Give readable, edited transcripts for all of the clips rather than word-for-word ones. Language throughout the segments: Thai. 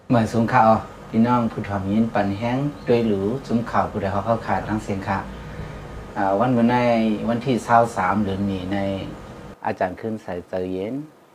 เหมือนสูงข่าวพี่น้องผู้ทำยินปั่นแห้งด้วยหรือจุ้มข่าวผู้ใดเขาขาดทั้งเสียงค่ะวันในวันที่23เดือนมีในอาจารย์ขึ้นใส่เจอเย็น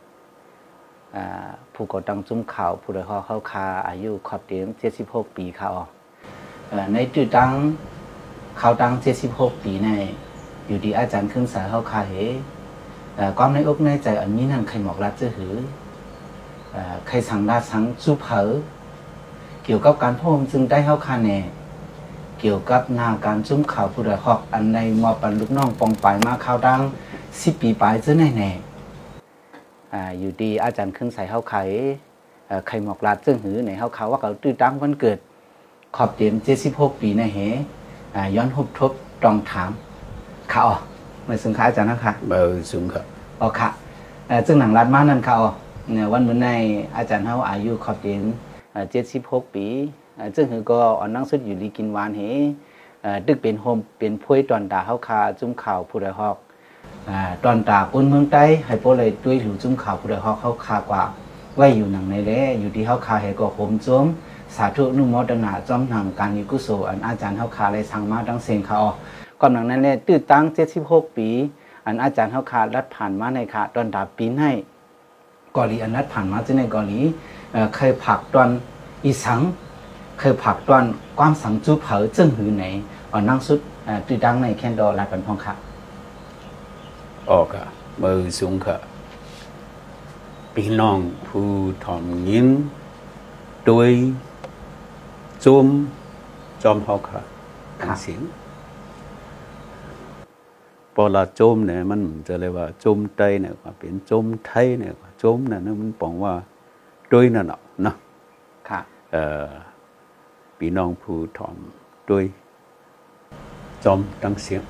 ผู้ก่อตั้งจุ้มข่าวผู้ใดเขาขาอายุขอบเดือน76 ปีค่ะในจุดตั้งเขาตั้ง76 ปีในอยู่ดีอาจารย์ขึ้นใส่เขาขาความในอกในใจอันนี้นั่นใครหมอกรัดจะหือใครสั่งราสั่งจูเผอเกี่ยวกับการพ่มจึงได้เข้าคาแน่เกี่ยวกับหน้าการจุ้มข่าวผู้ใดหอกอันในมอปันลูกน้องปองปลายมาข่าวดัง10 ปีปลายจะแน่อยู่ดีอาจารย์ขึ้นใส่เข้าไข่ใครหมอกรัดจึงหือในเข้าข่าวว่าเขาตื้อตั้งวันเกิดขอบเต็ม76 ปีในย้อนหบทบตรองถามข่าวมาซึ่งค่ะอาจารย์นะคะซึ่งค่ะค่ะซึ่งหนังรัดมานั่นค่ะเนี่ยวันเมื่อในอาจารย์เขาอายุขอบเต็ม76 ปีซึ่งคือก็อ่อนนั่งสุดอยู่ดีกินหวานดึกเป็นโฮมเป็นพุ้ยตอนตาเขาคาจุ้มข่าวผู้ใดฮอกตอนตาคนเมืองใต้ให้โปเลยด้วยหรือจุ้มข่าวผู้ใดฮอกเขาคากว่าไว้อยู่หนังในเล่อยู่ที่เขาคาให้ก็โฮมจ้มสาธุนุโมทนาจ้อมหนังการกุศลอันอาจารย์เขาคาเลยสั่งมาดังเสียงเขาก่อนหนังนั้นเลยตื้อตั้ง76 ปีอันอาจารย์เขาคารัดผ่านมาในค่ะตอนตาปีให้กอลีอันนัดผ่านมาที่ในกอลีเคยผักตอนอีสังเคยผักตอนความสังจูเผอจึงหือไหนนั่งสุดตื่นดังในแคนดอลาดบันพองค่ะค่ะมือสูงค่ะพี่น้องผู้ทำยินโดยจมเขาค่ะเสียงพอละจมเนี่ยมันจะเรียกว่าจมไตเนี่ยเป็นจมไทยเนี่ยจมเนี่ยมันปองว่าด้วยนั่นเนาะค่ะพี่น้องผู้ทำด้วยจมตั้งเสียง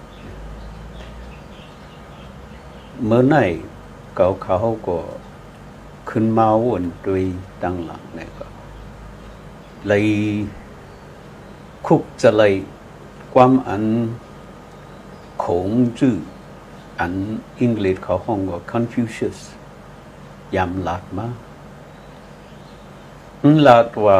เมื่อไหร่เขาก็ขึ้นมาวนด้วยตั้งหลังเนี่ยก็เลยคุกจะเลยความอันของจื่ออันอังกฤษเขาห้องว่า Confucius ยำหลัดมาหลัดว่า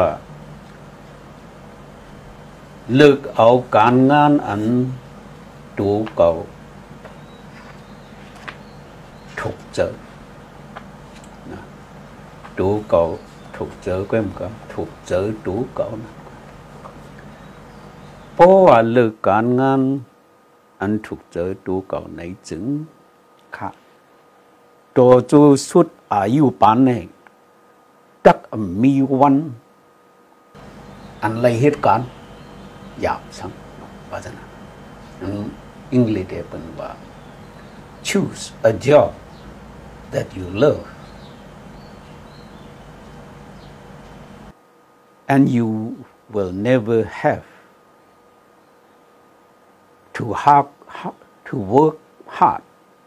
เลิกเอาการงานอันดูเก่าถูกเจอนะดูเก่าถูกเจอก็มันก็ถูกเจอดูเก่านะเพราะว่าเลิกการงานอันถูกเจอดูเก่าในจึงค่ะตัวจูสุดอายุปานเนี่ยตักมีวันอันไรเหตุการณ์ยาวสังว่าจะนะอังกฤษเป็นว่า choose a job that you love and you will never have to work hard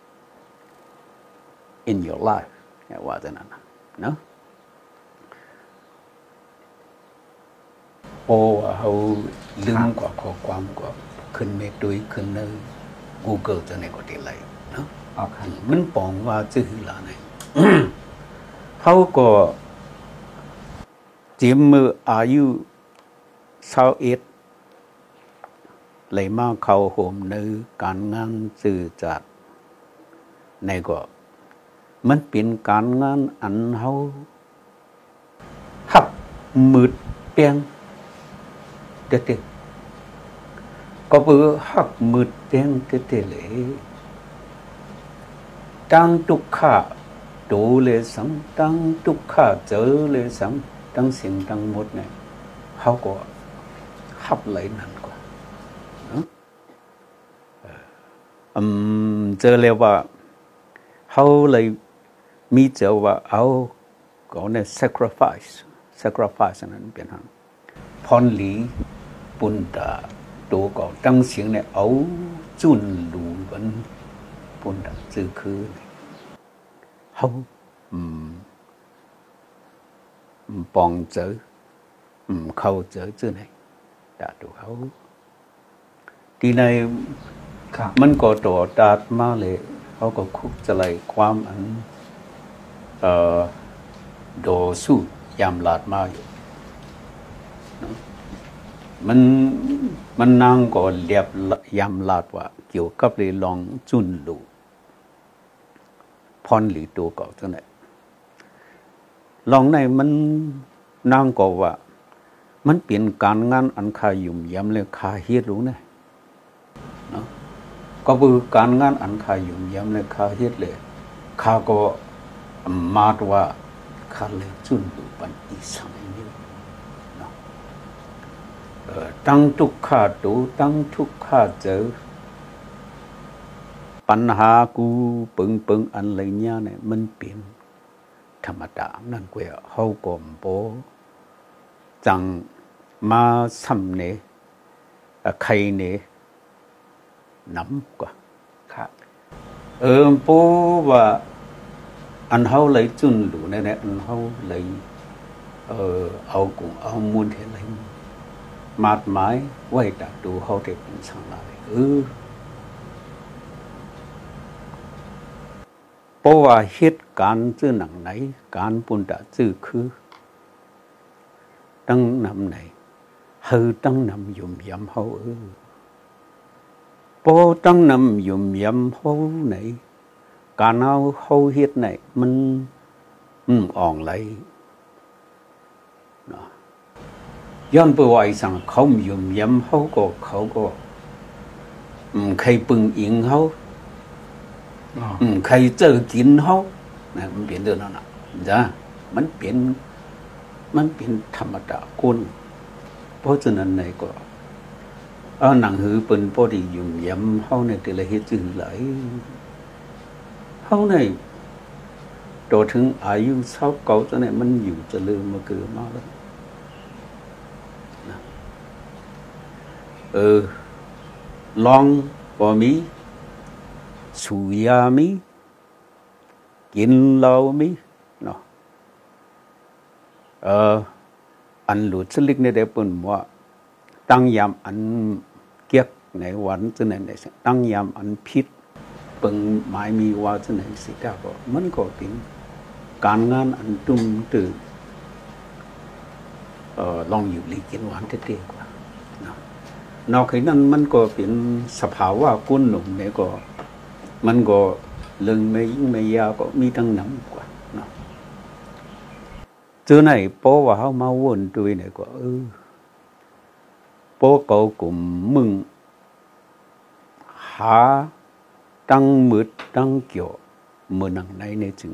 in your life ว่าจะนั้นนะโอ้เขาลืมกว่าข้อความกว่าขึ้นเมฆด้วยขึ้นใน Google จะในก็ได้เลยเนาะมันปองว่าจื้อละไหน เขาก็จิมมืออายุ21เลยมาเข้าโฮมในการงานสื่อจัดในก็มันเป็นการงานอันเขาหับมืดเปียงเด็ดก็เพื่อหักมืดเปียงเด็ดเลยตั้งทุกข้าดูเลยสังตั้งทุกข้าเจอเลยสังตั้งสิ่งตั้งหมดเนี่ยเขาก็หับเลยนั่นก็เจอเลยว่าเขาเลยมีเจอว่าเอาก็เนี่ย sacrifice นั้นเป็นหังพรหลีปุ่นตาตัวก็ตั้งเสียงเนี่ยเอาจุนดูวันปุ่นตาจื้อคือเขาปองเจอเขาเจอจื้อไหนดาดูเขาทีในมันก็ตัวดาดมาเลยเขาก็คุกจะไล่ความอันโดสู้ยำลาดมาอยู่มันนางก็เรียบยำลาดว่าเกี่ยวกับเรื่องลองจุนลูพรหรือตัวเก่าจังไหนลองในมันนางก็ว่ามันเปลี่ยนการงานอันคายุ่มยำเลยคาเฮ็ดรู้นะเนาะก็คือการงานอันคายุ่มยำเลยคาเฮ็ดเลยคาก็มาดว่าคาเลยจุนลูปันอีสังนี่เนาะตั้งทุกข้าดูตั้งทุกข้าเจอปัญหากูปึงอันไรเนี่ยเนี่ยมันเปลี่ยนธรรมดานั่นก็เขาก็โบจังมาซ้ำเนี่ยใครเนี่ยน้ำกว่าครับโบว่าอันเขาเลยจุนหลูเนี่ยอันเขาเลยเอากุ้งเอามูลเท่าไรมาดหมายไว้ดักดูเขาได้เป็นสังหารเพราะว่าเหตุการณ์ชื่อหนังไหนการปุ่นดาชื่อคือตั้งนำไหนเฮอตั้งนำยุ่มยำเขาพอตั้งนำยุ่มยำเขาไหนการเอาเขาเหตุไหนมันอ่องไหลย้อนไปไว้สั่งเขายุ่มยำเขาก็ใครปึงอิงเขาใครเจอกินเขาเนี่ยมันเปลี่ยนเรื่องนั้นนะจ้ะมันเปลี่ยนธรรมดาคนเพราะฉะนั้นในก็หนังหือเป็นพอดียุ่มยำเขาในแต่ละเหตุจื่อไหลเขาในโตถึงอายุเท่าเก่าจะเนี่ยมันอยู่จะลืมมาเกิดมากแล้วลองพอมีสุยามีกินเหล้ามีเนาะอันหลุดสลิกในเด็กปุ่นว่าตั้งยามอันเกียกในวันจะไหนตั้งยามอันพิษเปิงหมายมีว่าจะไหนสิก้าก็มันก็เป็นการงานอันตุ้มตื่นลองอยู่ลีกินหวานเท่ๆกว่านอกจากนั้นมันก็เป็นสภาวะก้นหนุ่มเนี่ยก็มันก็เรื่องไม่ยาวก็มีตั้งน้ำกว่าเนาะเจอไหนเพราะว่าเขามาวนด้วยเนี่ยก็เพราะเขากลุ่มมึงหาตั้งมืดตั้งเกี่ยวมือหนังในเนี่ยถึง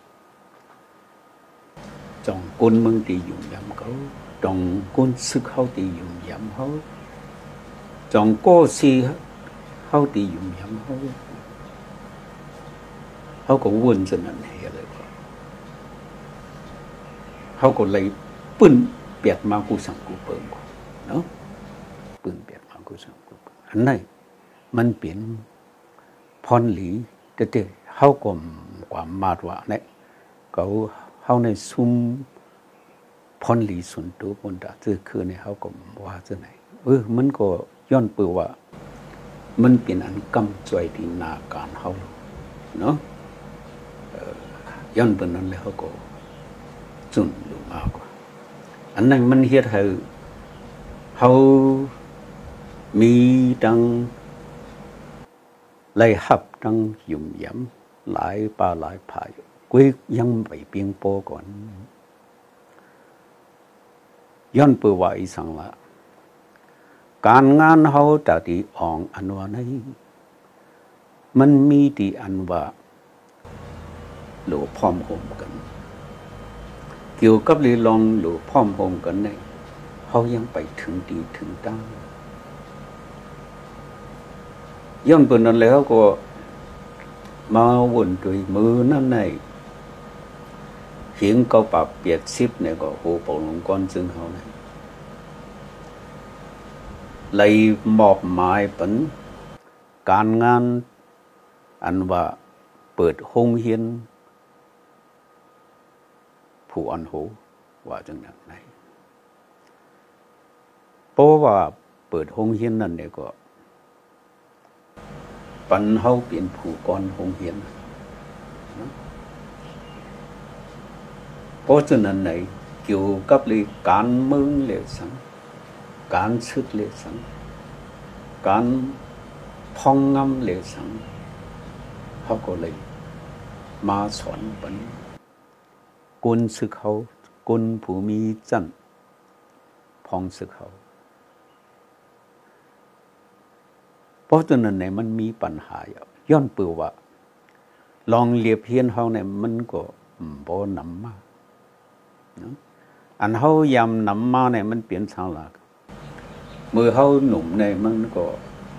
จองก้นมึงตียุ่งยำเขาจองก้นซึกเขาตียุ่งยำเขาจองโก้ซีเขาตียุ่งยำเขาก็วนสนั่นเหตุเลยเขาก็เลยปืนเปียดมากูสั่งกูเปิงเนาะปืนเปียดมากูสั่งกูเปิงอันนั้นมันเปลี่ยนพรหลีเด็ดๆเขาก็ความมาดว่าเนี่ยเขาในซุ่มพรหลีส่วนตัวบนดาจื้อคือเนี่ยเขาก็ว่าจะไหนมันก็ย้อนเปื่อว่ามันเป็นอันกำจอยที่นาการเขาเนาะย้อนเป็นนั้นแล้วเขาก็จุนลงมากกว่าอันนั้นมันเฮ็ดให้เขามีดังไล่หับดังยุ่มยำหลายป่าหลายผายกุ้ยยังไปเพียงโปก่อนย้อนเปื่อว่าอีสังละการงานเขาแต่ที่อ่องอันว่านี้มันมีที่อันว่าหลูพร้อมโฮมกันเกี่ยวกับเรื่องลองหลูพร้อมโฮมกันเนี่ยเขายังไปถึงดีถึงตั้งย้อนเป็นนั้นแล้วก็มาวนด้วยมือนั่นในเหียงเกาปากเปียกซิบเนี่ยก็โหปองลงก้อนซึ่งเขาเนี่ยเลยมอบหมายเป็นการงานอันว่าเปิดโรงเรียนผู้อันโหว่าจังนั้นไหนเพราะว่าเปิดโรงเรียนนั่นเนี่ยก็ปันเฮาเป็นผู้ก่อนโรงเรียนเพราะฉะนั้นไหนเกี่ยวกับเรื่องการเมืองเรื่องสังการซึกเลสังการพองงำเลสังเขาก็เลยมาสอนเป็นกุนซึกเขากุนผู้มีจันพองซึกเขาเพราะฉะนั้นเนี่ยมันมีปัญหาย้อนเปื่อว่าลองเลียบเพียนเขาเนี่ยมันก็บ่นำมาอันเขายำนำมาเนี่ยมันเปลี่ยนทางหลักมือเขาหนุ่มเนี่ยมันก็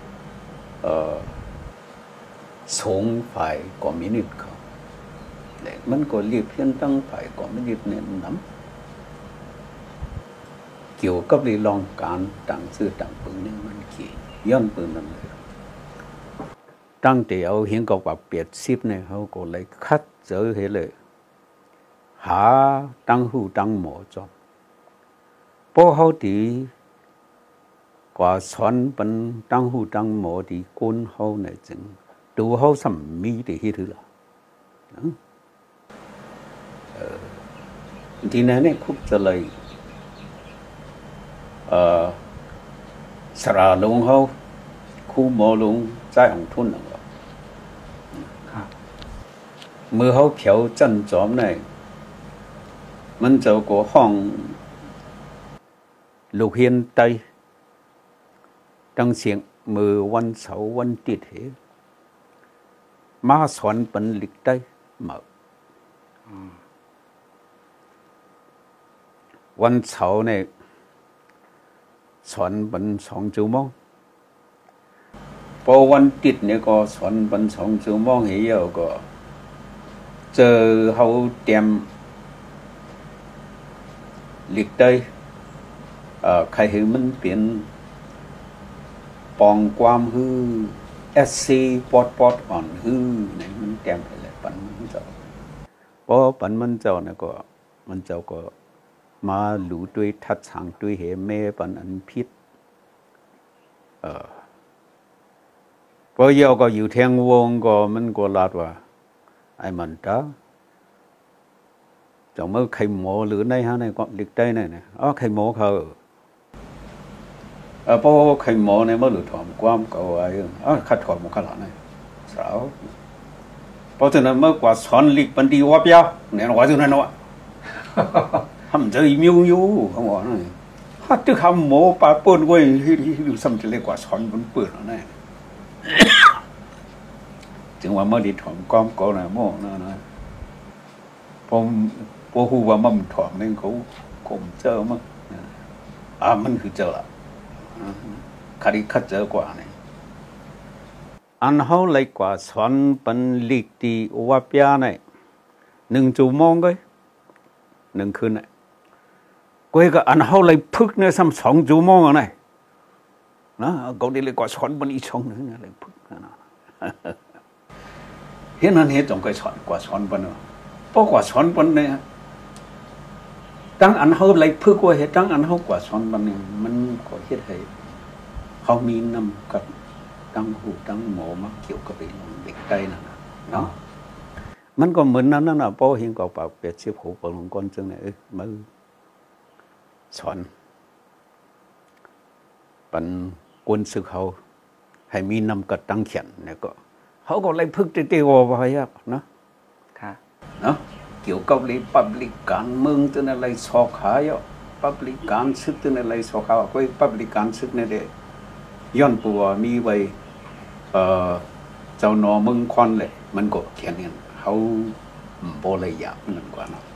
สูงฝ่ายคอมมิวนิสต์เขาแต่มันก็เรียบเพียนตั้งฝ่ายคอมมิวนิสต์เนี่ยนำเกี่ยวกับเรื่องการต่างซื้อต่างปืนเนี่ยมันเกี่ยย้อนปืนนั่นเลยตั้งแต่เอาเห็นกับว่าเปรียบซิบเนี่ยเขาก็เลยคัดเจอให้เลยหาตั้งหูตั้งหมอจอมเพราะเขาดีกว่าสอนเป็นตั้งหูตั้งหมอดีก้นเขาเนี่ยจึงดูเขาสำมีดีที่ถือละทีนั้นเนี่ยคุกจะเลยสระลงเขาคู่หมอลงใจของทุนหนึ่งเมื่อเขาเขียวจันจอมเนี่ยมันจะก็ห้องลูกเฮียนไตดังเสียงมือวันเสาร์วันติดเหมาสอนเป็นหลิกไตมาวันเสาร์เนี่ยสอนเป็น2 ชั่วโมงพอวันติดเนี่ยก็สอนเป็น2 ชั่วโมงเหี่ยวก็เจอเขาเตรียมหลีกได้ใครเห็นมันเปลี่ยนปองความฮือSC ปอดอ่อนฮือเนี่ยมันเตรียมไปเลยปันมันเจ้าพอปันมันเจ้าเนี่ยก็มันเจ้าก็มาหลู่ด้วยทัดฉางด้วยเหแม่ปันอันพิษพอเยาก็อยู่เทียงวงก็มันก็ลาดว่าไอ้มันตาจะเมื่อใครหมอหรือในฮะในก็ลิกได้เนี่ยใครหมอเขาเพราะใครหมอเนี่ยเมื่อหลุดถอมความเก่าไอ้ขัดถอมมันขนาดไหนสาวเพราะฉะนั้นเมื่อกว่าสอนลิกปันดีว่าเปียวเนี่ยว่าจุดนั้นวะทำใจมิวยูเขาบอกนั่นฮัตตึกทำหมอปาเปิลไว้ที่ดูซ้ำจะเล็กกว่าสอนบนเปิดแล้วเนี่ยจึงว่าเมื่อดีถอมความเก่าเนี่ยโม่นะพอหูว่ามันถอมเนี่ยเขาคมเจอมั้งมันคือเจอละคดีคัดเจอกว่าเนี่ยอันเขาเลยกว่าสอนเป็นลิกตีว่าเปียเนี่ย1 ชั่วโมงก็1 คืนเนี่ยก็อันเขาเลยพึกเนี่ยซ้ำ2 ชั่วโมงเนี่ยนะก็ได้เลยกว่าสอนเป็นอีกช่องนึงเลยพึกนะเห็นนั้นเห็นจงก็สอนกว่าสอนเป็นเพราะกว่าสอนเป็นเนี่ยตั้งอันเขาเลยพึกว่าเหตุตั้งอันเขากว่าสอนเป็นเนี่ยมันก็เห็นให้เขามีนำกับตั้งหูตั้งหมอมาเกี่ยวกับเรื่องเด็กได้นะเนาะมันก็เหมือนนั้นนะเพราะเห็นกับปากเปียกเสียบหูปลงก้นจึงเนี่ยมือสอนเป็นกวนศึกเขาให้มีนำกับตั้งเขียนเนี่ยก็เขาก็เลยพึกเตี้ยวๆไปครับนะเนาะเกี่ยวกับเรื่องปับลิกการเมืองตัวนั้นเลยสอกหายปับลิกการศึกตัวนั้นเลยสอกหาก็ปับลิกการศึกเนี่ยเด็ย้อนปัวมีไว้เจ้าหนอมึงควันเลยมันก็เขียนเนี่ยเขาโบเลยอยากเงินกว่าเนาะ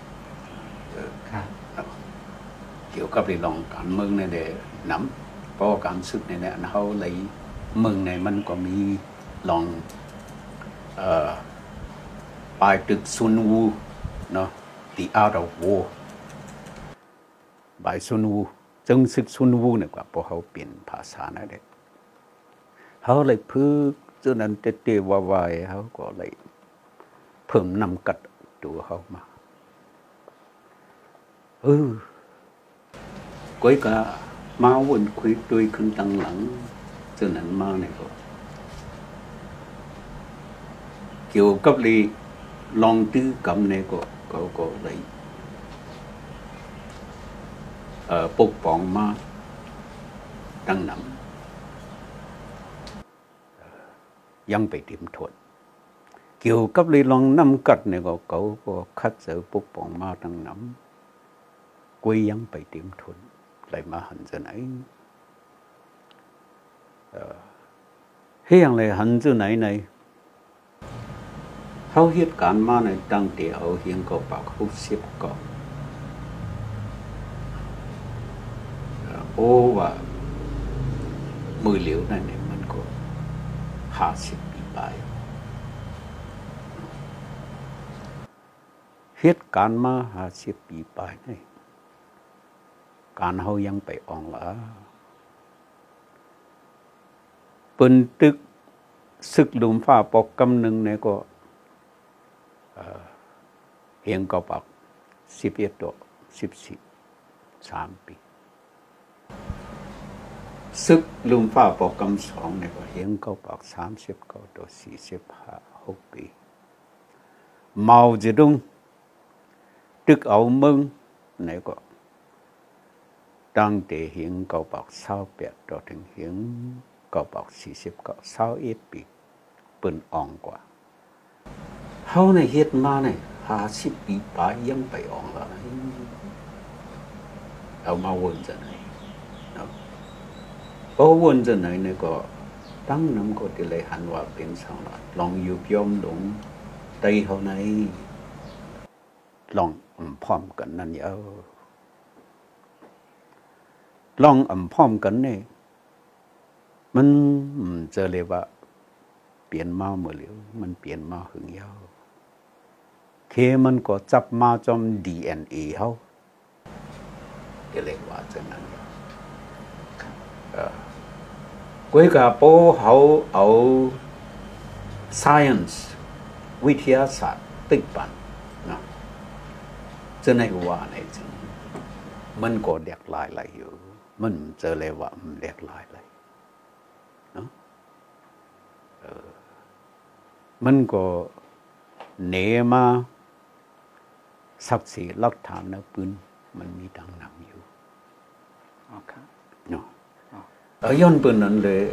เกี่ยวกับเรื่องการเมืองเนี่ยเด็น้ำเพราะการศึกเนี่ยเขาเลยเมืองเนี่ยมันก็มีลองปลายตึกซุนวูเนาะ The Art of War บายซุนวูจึงศึกซุนวูเนี่ยกว่าพอเขาเปลี่ยนภาษานะเด็กเขาเลยพึ่งจนนั้นเตะวาวายเขาก็เลยเพิ่มนำกัดตัวเขามาก้อยก็มาวนคุยด้วยขึ้นตั้งหลังจนนั้นมาเนี่ยก็เกี่ยวกับเลยลองตื้อกำเนี่ยก็เลยปกป้องมาตั้งนำยังไปเตรียมทนเกี่ยวกับเลยลองน้ำกัดเนี่ยก็เขาก็คัดเสือปกป้องมาตั้งนำกุยยังไปเตรียมทนเลยมาหันจะไหนเฮียงเลยหันจะไหนในเขาเหตุการณ์มาในตั้งแต่เอาเฮียงก็ปากเขาเสียบก่อนโอ้ว่ามือเหลียวนั่นเนี่ยมันก็50 ปีไปเหตุการณ์มา50 ปีไปนี่การเขายังไปอ่องละปืนตึกศึกหลุมฟ้าปอกกำหนึ่งเนี่ยก็เฮียงก็ปัก11 ตัว3 ปีศึกลุมฟ้าปอกกำ2เนี่ยก็เฮียงก็ปัก39 ตัว6 ปีเมาจะดุงตึกเอามึงเนี่ยก็ตั้งแต่เฮียงก็ปัก28 ตัวถึงเฮียงก็ปัก21 ปีปืนอ่องกว่าเขาในเฮ็ดมาเนี่ย50 ปีไปยังไปอ่องละเอามาวนจะไหนพอวนจะไหนเนี่ยก็ตั้งน้ำก็ที่เลยหันว่าเป็นสังละลองอยู่ย่อมหลงไตเขาในลองพร้อมกันนั่นเยอะลองพร้อมกันเนี่ยมันจะเรียกว่าเปลี่ยนมาเมื่อเร็วมันเปลี่ยนมาหึงยาวเคมันก็จับมาจอม DNA เขาจะเรียกว่าจะนั้นกุยกับโป้เขาเอา science วิทยาศาสตร์ติดปันนะจะในว่าในจริงมันก็เรียกลายอะไรอยู่มันจะเรียกว่ามันเรียกลายอะไรเนาะมันก็เนมาศักดิ์ศรีหลักฐานนะปืนมันมีดังนำอยู่เนาะย้อนปืนนั้นเลย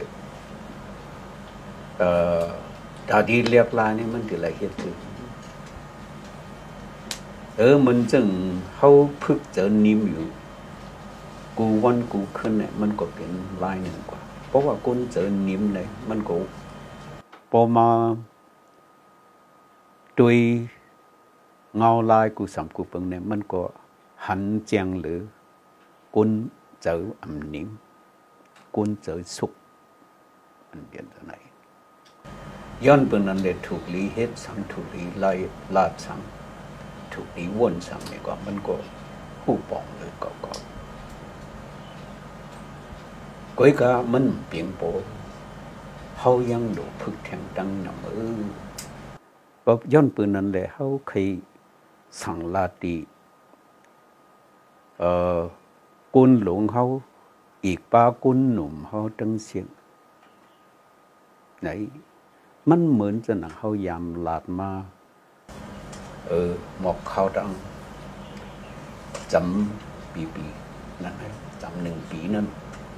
ตาดีเรียกลายนี่มันคืออะไรเหตุผลมันจึงเขาพึกเจอนิ่มอยู่กูวันกูขึ้นเนี่ยมันก็เป็นลายหนึ่งกว่าเพราะว่าคนเจอนิ่มเลยมันก็พอมาโดยเงาลายกูสำกูเปิงเนี่ยมันก็หันเจียงหรือกุนเจอนิ่มกุนเจอสุกมันเปลี่ยนตัวไหนย้อนเปิงนั้นเลยถูกลีเฮ็ดสังถูกลีไล่ลาดสังถูกลีวนสังเนี่ยก็มันก็หูปองเลยก็ก้อยกามันเปลี่ยนโปเขายังดูพึกแทงดังนำก็ย้อนปืนนั้นเลยเขาเคยสั่งลาตีกุนหลวงเขาอีกป้ากุนหนุ่มเขาตั้งเสียงไหนมันเหมือนจะหนังเขายามลาดมาหมอกเขาดังจำปีนั่นไงจำ1 ปีนั่น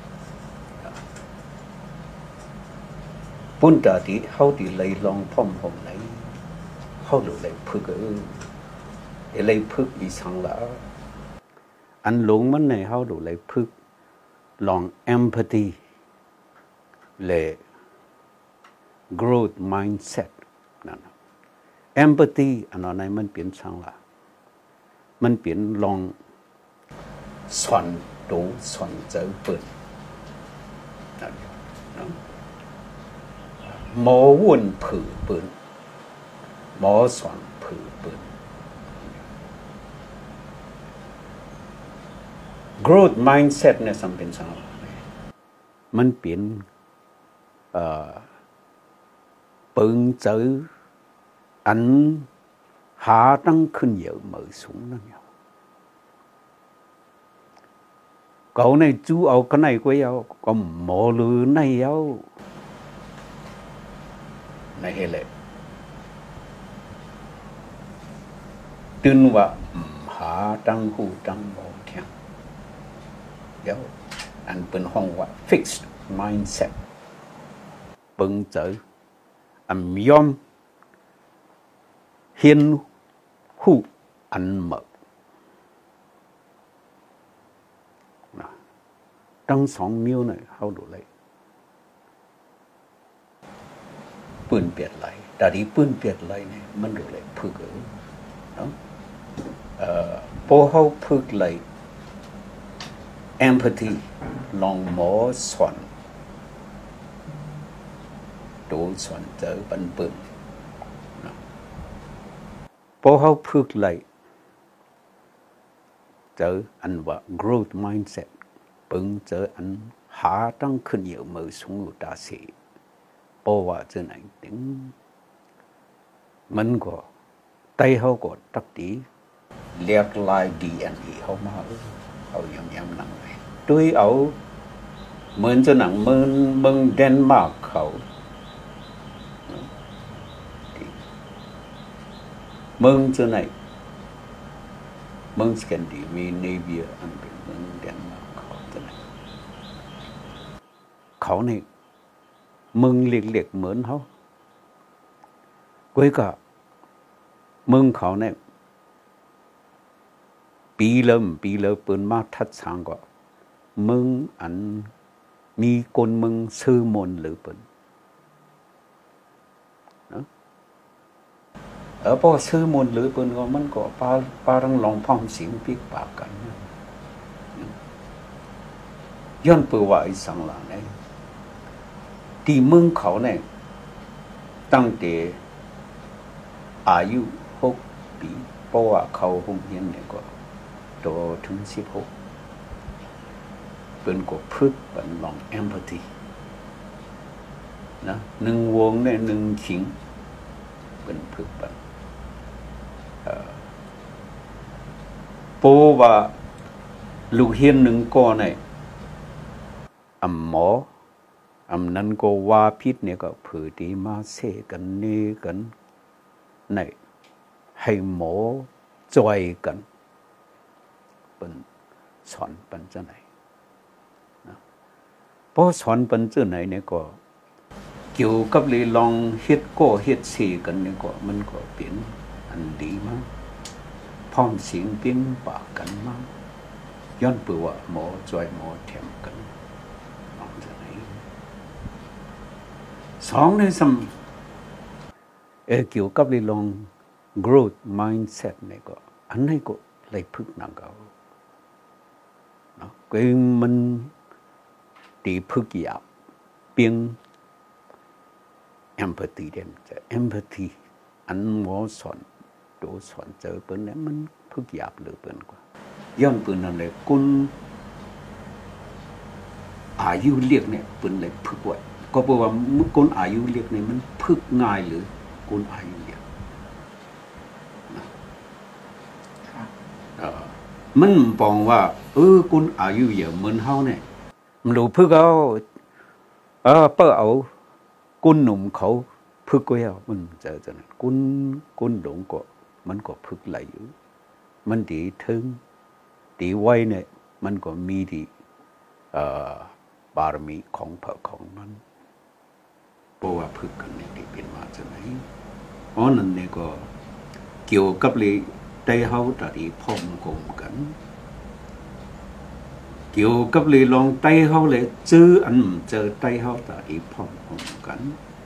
ปุ่นตาที่เขาที่เลยลองพ่อมผมไหนเขาดูเลยพึกเลยพึกอีสังละอันหลงมันในเขาดูเลยพึกลอง empathy เลย growth mindset นั่น empathy อันนั้นมันเปลี่ยนสังละมันเปลี่ยนลองสอนดูสอนเจอเปิดนั่นหมอวนผือปืนหมอสอนผือปืน growth mindset เนี่ยสำเป็นสังมันเปลี่ยนปึงเจออันหาตั้งขึ้นเยอะเหมือสูงนั่นเนี่ยเขาในจูเอาcái này của nhau có mỏ lư này nhau này hệ lệ tin và hạ tăng hu tăng mỏ thiang nhau อันเป็นห้องว่า fixed mindset เปิงเจออันยอมเห็นหูอันเหมอตั้ง2 นิ้วเนี่ยเขาดูเลยปืนเปลี่ยนไหลแต่ที่ปืนเปลี่ยนไหลเนี่ยมันดูเลยพึกเนาะพอเขาพึกไหล empathy ลองหมอสอนดูสอนเจอปันปืนพอเขาพึกไหลเจออันว่า growth mindset ปึงเจออันหาตั้งขึ้นเยอะมือสูงตาสีเพราะว่าเจอไหนถึงมันก็ไตเขาก็ตักตีเรียกลาย DNA เขามาเอาย้ำๆนั่งเลยด้วยเอาเหมือนจะหนังเมืองเดนมาร์กเขาเมืองจะไหนเมืองสแกนดิเนเวียอันเป็นเมืองเดนมาร์กเขาเนี่ยมึงเรียกเหมือนเขาก้อยก็มึงเขาเนี่ยปีเริ่มเปิดมาทัดสางก็มึงอันมีคนมึงซื้อมนหรือเปิดนะพอซื้อมนหรือเปิดก็มันก็ปารังลองพ้องเสียงปีกปากกันย้อนเปิดว่าไอ้สังหลังเนี่ยที่มึงเขาเนี่ยตั้งแต่อายุ6 ปีเพราะว่าเขาคงเรียนเนี่ยก็โตถึง16เป็นก็พึกเป็นลอง empathy นะ1 วงเนี่ย1 ขิงเป็นพึกเป็นเพราะว่าลูกเฮียน1ก้อนเนี่ยหมอนั้นก็ว่าพิษเนี่ยก็เผื่อดีมาเสกันนี่กันในให้หมอจอยกันเป็นสอนเป็นเจ้าไหนนะเพราะสอนเป็นเจ้าไหนเนี่ยก็เกี่ยวกับเลยลองเฮ็ดก็เฮ็ดเสกันเนี่ยก็มันก็เป็นอันดีมากพร้อมเสียงเปลี่ยนปากกันมากย้อนเปื่อว่าหมอจอยหมอแถมกัน2ในเกี่ยวกับเรื่อง growth mindset เนี่ยก็อันนี้ก็เลยพึกนังเขาเนาะก็มันตีพึกหยาบเพียง empathy เด่นจะ empathy อันหมอสอนโดสอนเจอเปิ้นเนี่ยมันพึกหยาบหรือเปิ้นกว่าย้อนเปิ้นนั่นเลยคุณอายุเรียกเนี่ยเปิ้นเลยพึกไว้ก็เพราะว่าคนอายุเรียกเนี่ยมันพึกง่ายหรือคนอายุเรียกมันบอกว่าคนอายุเยอะเหมือนเฮาเนี่ยมันรู้พึกเอาเปิ้เอาคนหนุ่มเขาพึกไว้เอามันจะนั้นคนหลงก็มันก็พึกไหลอยู่มันดีถึงดีไว้เนี่ยมันก็มีดีบารมีของพระของมันเพราะว่าพึกกันเนี่ยเป็นมาจากไหนนั่นเนี่ยก็เกี่ยวกับเลยได้เฮาตาดีพร้อมกลมกันเกี่ยวกับเลยลองไต้เฮาเลยเจออันเจอไต้เฮาตาดีพร้อมกลมกัน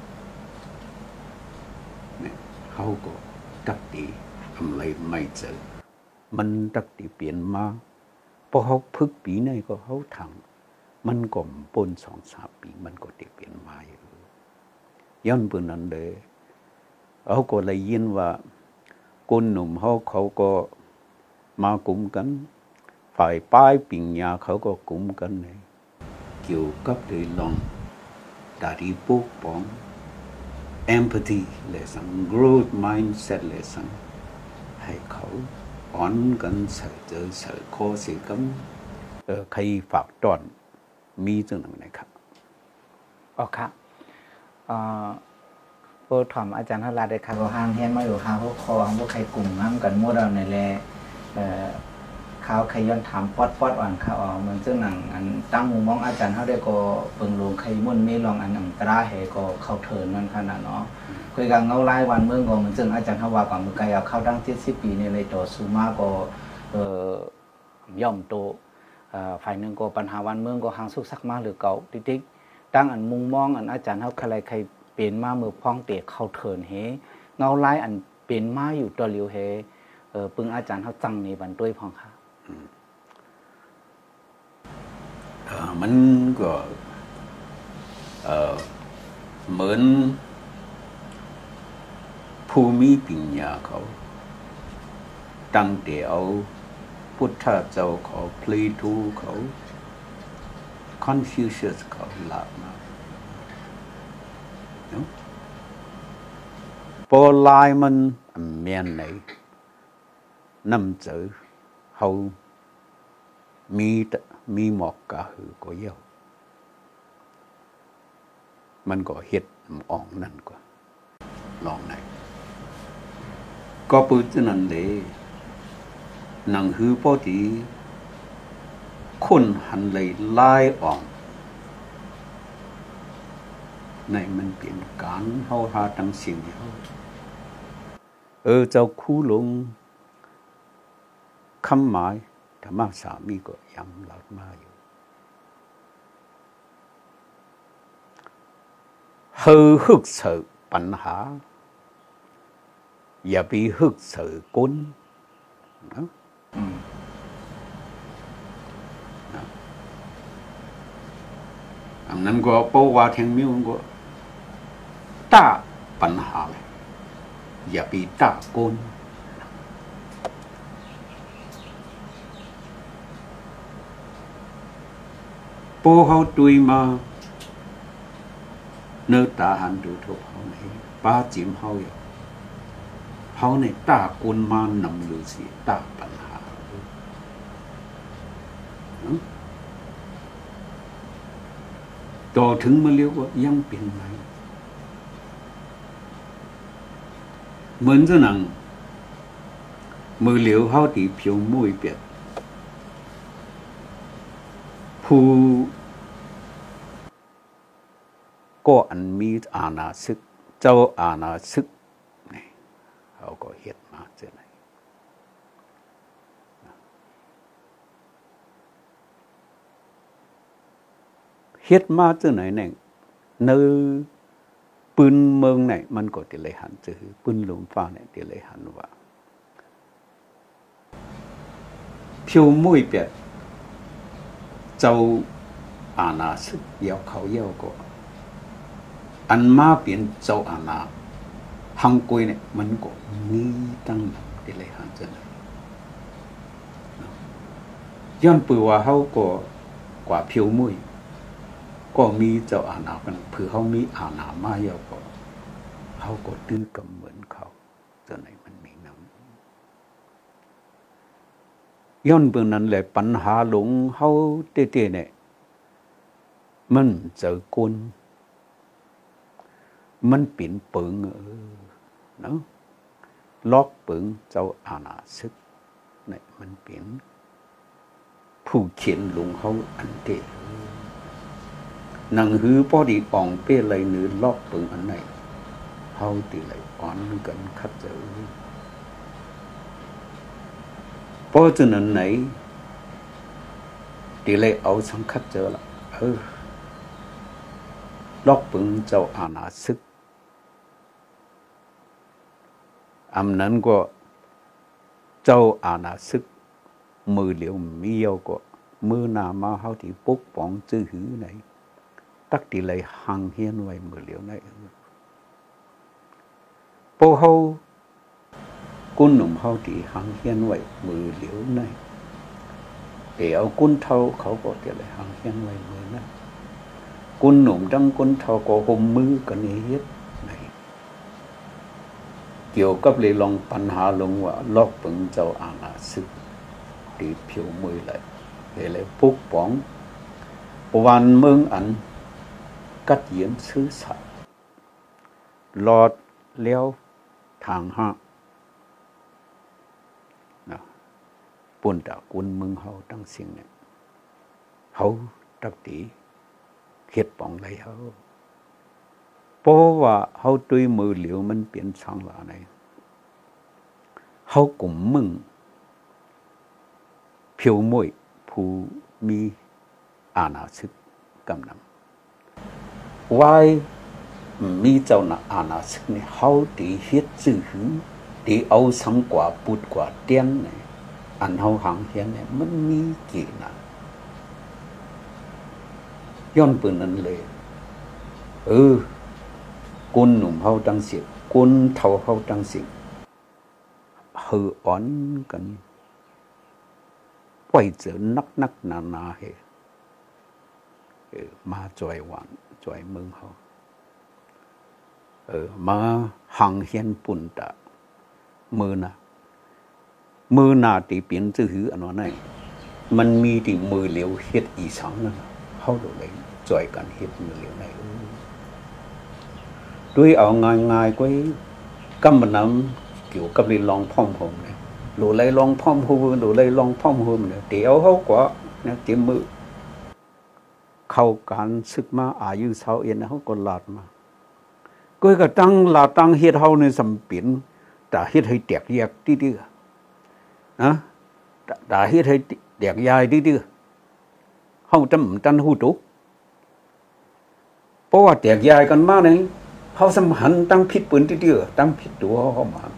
เนี่ยเฮาก็ตักดีทำอะไรไม่เจอมันตักดีเปลี่ยนมาพอเฮาพึกปีไหนก็เฮาทางมันก็ปน2-3 ปีมันก็เปลี่ยนมาอยู่ย้อนปืนนั้นเลยเขาก็เลยยินว่าคนหนุ่มเขาก็มากลุ่มกันฝ่ายป้ายปิ่งยาเขาก็กลุ่มกันเลยเกี่ยวกับเรื่องลองดาดีปกป้อง empathy เลยสั่ง growth mindset เลยสั่งให้เขาอ่อนกันเสือเจอเสือโคเสียกันใครฝากตอนมีจังหนังครับครับโปรถอมอาจารย์ทราได้ค่ะก็ห้างเฮียนมาอยู่ค่ะพวกคอพวกใครกลุ่มน้ำกันมั่วเราในแลข่าวใครย้อนถามปอดอ่อนข่าวเหมือนเจ้าหนังอันตั้งมุมมองอาจารย์เขาได้ก็เปิงลงใครมุ่นไม่ลองอันอังตราเหก็เข้าเถินนั่นขนาดเนาะคุยกันเงาไล่วันเมืองก็เหมือนเจ้าอาจารย์เขาว่าก่อนเมื่อไกลเอาเข้าดัง70 ปีในเลยต่อสู้มากก็ย่อมโตฝ่ายหนึ่งก็ปัญหาวันเมืองก็ห่างสุกสักมาหรือเก่าติ๊กตั้งอันมุมมองอันอาจารย์เขาใครเปลี่ยนมาเมื่อพ้องเตะเข้าเถินเฮเงาไล่อันเปลี่ยนมาอยู่ตัวเหลียวเฮปึงอาจารย์เขาจังในบันด้วยพ้องค่ะมันก็เหมือนภูมิปัญญาเขาตั้งแต่เอาพุทธเจ้าเขาพลีทูเขาคอนฟิวเชียสเขาหลับมาพอลายมันเมียนไหนนำเจอเขามีหมอกกะหือก็เยี่ยวมันก็เห็ดอ่องนั่นกว่าลองไหนก็ปืนจะนั่นเลยหนังหือพอดีคนหันเลยลายอ่องในมันเปลี่ยนการเฮาหาตั้งสิ่งเฮาเจ้าคู่ลงคำหมายธรรมะสามีก็ย้ำหลักมาอยู่ฮึกเสือปัญหาอย่าไปฮึกเสือก้นนะอันนั้นก็เพราะว่าแทงมิ้วก็ตาปัญหาเลยอย่าไปตาก้นพอเขาตุยมาเนื้อตาหันดูทุกเขาในป้าจิ้มเขาอยู่เขาในตากุนมานำอยู่สิตาปัญหาต่อถึงมาเรียกว่ายังเป็นไหมเหมือนจะหนังมือเหลียวเขาตีผิวมุ้ยเปียกผู้ก็อันมีอาณาศึกเจ้าอาณาศึกนี่เขาก็เฮ็ดมาเจอไหนเฮ็ดมาเจอไหนเนี่ยเนื้อปืนเมืองไหนมันก็ติเลยหันเจอปืนลมฟ้าเนี่ยติเลยหันว่าผิวมุ้ยเปียกเจ้าอาณาศึกเยาเขาเยาก็อันมาเปลี่ยนเจ้าอาณาฮังกุยเนี่ยมันก็มีตั้งที่เลยหันเจนย้อนปือว่าเขาก็กว่าผิวมุ้ยก็มีเจ้าอาณากันเผื่อเขามีอาณามาเยาก็เขาก็ดื้อกับเหมือนเขาเจ้าไหนมันมีน้ำย้อนปือนั้นเลยปัญหาหลงเขาเต้ๆเนี่ยมันเจอกุนมันเปลี่ยนเปิงเนาะล็อกเปิงเจ้าอาณาศึกเนี่ยมันเปลี่ยนผู้เขียนลงเขาอันเตหนังหือพอดีอ่องเป้เลยเนื้อล็อกเปิงอันไหนเขาตีเลยอ่อนกันคัดเจอเพราะฉะนั้นไหนตีเลยเอาสังคัดเจอละล็อกปึงเจ้าอาณาศึกอันนั้นก็เจ้าอาณาศึกมือเหลียวมีเยาก็มือนามาเขาที่ปกป้องจื้อหือไหนตักตีเลยหังเฮียนไว้มือเหลียวไหนพอเขากุนหนุ่มเขาที่หังเฮียนไว้มือเหลียวไหนเดี๋ยวกุนเท่าเขาก็ตีเลยหังเฮียนไว้มือนั้นกุนหนุ่มดังกุนเท่าก็ห่มมือกันเฮ็ดไหนเกี่ยวกับเลยลองปัญหาลงว่าลอกปึงเจ้าอาณาศึกตีผิวมือเลยเลยปกป้องวันเมืองอันกัดเยียนซื้อสัตว์หลอดเลี้ยวทางห้าพปุ่นตะกุนมึงเฮาตั้งสิ่งเนี่ยเฮาตักตีเฮ็ดป่องไรเฮาเพราะว่าเฮาตุยมือเหลียวมันเปลี่ยนช่างละไหนเฮากลุ่มมึงเพียวมวยผู้มีอาณาศึกกำนำไว้มีเจ้าหน้าอาณาศึกเนี่ยเฮาตีเฮ็ดซื่อหือตีเอาสังกว่าปุดกว่าเตียนเนี่ยอันเฮาหังเฮียนเนี่ยมันมีกี่นะย้อนปืนนั้นเลยกุนหนุ่มเฮาตั้งสิบกุนเท่าเฮาตั้งสิบเฮออ่อนกันปล่อยเจอนักนาเฮมาจอยหวานจอยเมืองเฮามาหังเฮียนปุ่นตะมือนาตีเปลี่ยนซื่อหืออันว่าไหนมันมีที่มือเหลียวเฮ็ดอีสังนั่นเฮาดูเลยจอยกันเฮ็ดมือเหลียวไหนด้วยเอาง่ายๆก็กำมันนำเกี่ยวกับลองพ่อมผมเนี่ยหลูเลยลองพ่อมหูหลูเลยลองพ่อมหูเนี่ยเดี๋ยวเฮากว่าเนี่ยเตรียมมือเข้าการศึกมาอายุเฒ่าเอ็นเฮาก็ลาดมาก็ตั้งลาตั้งเฮ็ดเฮาในสำปินแต่เฮ็ดให้แตกแยกดื้อๆนะแต่เฮ็ดให้แตกยายดื้อๆเฮาจำตันหูตุเพราะว่าแตกยายกันมาเนี่ยเฮาสำหันตั้งผิดปืนดื้อๆตั้งผิดตัวเฮามา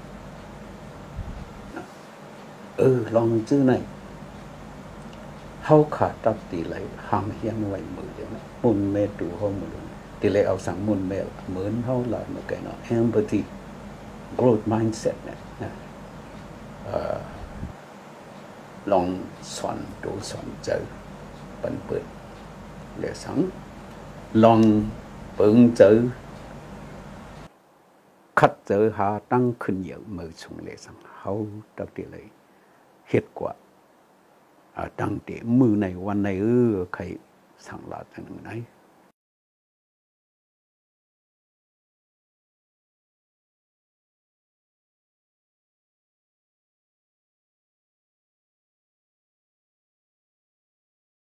ลองจื้อหน่อยเฮาขาดตับตีไหลห่างเฮียนไว้มือเดียวนะมุนแม่ดูเฮามือตีเลยเอาสั่งมุนแม่เหมือนเฮาหลายมาแก่เนาะ empathy growth mindset เนี่ยนะลองสอนดูสอนเจอปันเปิดเดี๋ยวสังลองเปิงเจอคัดเจอหาตั้งขึ้นเยอะมือชงเลยสังเฮาตับตีเลยเฮ็ดกว่าตั้งแต่มือในวันในใครสั่งลาตั้งไหน